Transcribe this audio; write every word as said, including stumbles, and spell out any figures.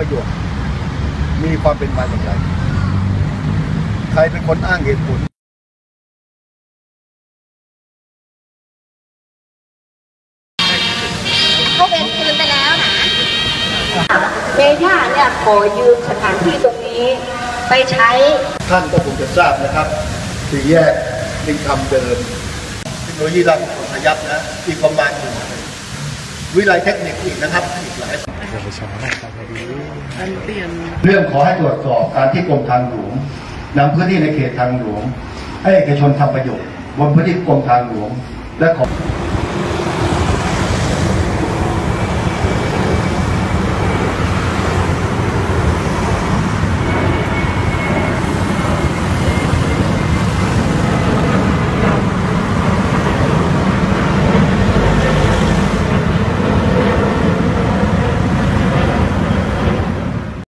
ประโยชน์มีความเป็นมาอย่างไรใครเป็นคนอ้างเหตุผลเขาเป็นคืนไปแล้วนะเมย่าเนี่ยขอยืมสถานที่ตรงนี้ไปใช้ท่านก็คงจะทราบนะครับสี่แยกลิงคำเดิมเทคโนโลยีราชพยัพนะอีกประมาณหนึ่งวิทยาลัยเทคนิคอีกนะครับอีกหลายเรื่องขอให้ตรวจสอบการที่กรมทางหลวงนำพื้นที่ในเขตทางหลวงให้เอกชนทำประโยชน์บนพื้นที่กรมทางหลวงและขอ